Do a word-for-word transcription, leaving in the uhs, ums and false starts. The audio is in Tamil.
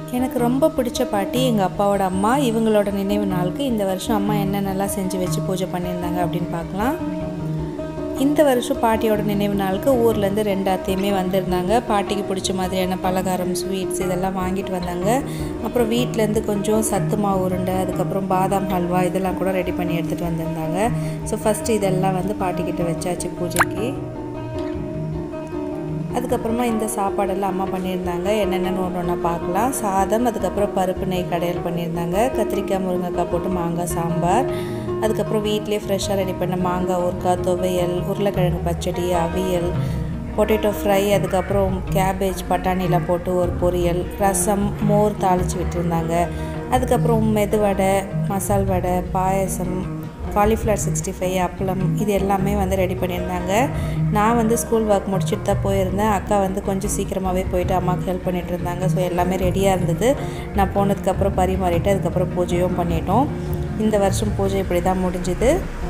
எனக்கு ரொம்ப பிடிச்ச பாட்டி எங்கள் அப்பாவோட அம்மா. இவங்களோட நினைவு நாளுக்கு இந்த வருஷம் அம்மா என்னென்னலாம் செஞ்சு வச்சு பூஜை பண்ணியிருந்தாங்க அப்படின்னு பார்க்கலாம். இந்த வருஷம் பாட்டியோட நினைவு நாளுக்கு ஊர்லேருந்து ரெண்டு அத்தையுமே வந்திருந்தாங்க. பாட்டிக்கு பிடிச்ச மாதிரியான பலகாரம், ஸ்வீட்ஸ் இதெல்லாம் வாங்கிட்டு வந்தாங்க. அப்புறம் வீட்டிலேருந்து கொஞ்சம் சத்து மாவு உருண்டை, அதுக்கப்புறம் பாதாம் ஹல்வா இதெல்லாம் கூட ரெடி பண்ணி எடுத்துகிட்டு வந்திருந்தாங்க. ஸோ ஃபஸ்ட்டு இதெல்லாம் வந்து பாட்டிக்கிட்ட வச்சாச்சு பூஜைக்கு. அதுக்கப்புறமா இந்த சாப்பாடெல்லாம் அம்மா பண்ணியிருந்தாங்க. என்னென்னு ஒன்று ஒன்றா பார்க்கலாம். சாதம், அதுக்கப்புறம் பருப்பு நெய் கடையல் பண்ணியிருந்தாங்க. கத்திரிக்காய் முருங்கைக்காய் போட்டு மாங்காய் சாம்பார், அதுக்கப்புறம் வீட்டிலே ஃப்ரெஷ்ஷாக ரெடி பண்ண மாங்காய் ஊறுகாய், துவையல், உருளைக்கிழங்கு பச்சடி, அவியல், பொட்டேட்டோ ஃப்ரை, அதுக்கப்புறம் கேபேஜ் பட்டாணிலாம் போட்டு ஒரு பொரியல், ரசம், மோர் தாளித்து விட்டுருந்தாங்க. அதுக்கப்புறம் medu vada, masal vada, payasam, cauliflower sixty five, appalam இது எல்லாமே வந்து ரெடி பண்ணியிருந்தாங்க. நான் வந்து ஸ்கூல் ஒர்க் முடிச்சுட்டு தான் போயிருந்தேன். அக்கா வந்து கொஞ்சம் சீக்கிரமாகவே போயிட்டு அம்மாவுக்கு ஹெல்ப் பண்ணிகிட்டு இருந்தாங்க. ஸோ எல்லாமே ரெடியாக இருந்தது. நான் போனதுக்கப்புறம் பரிமாறிட்டு அதுக்கப்புறம் பூஜையும் பண்ணிட்டோம். இந்த வருஷம் பூஜை இப்படி தான் முடிஞ்சுது.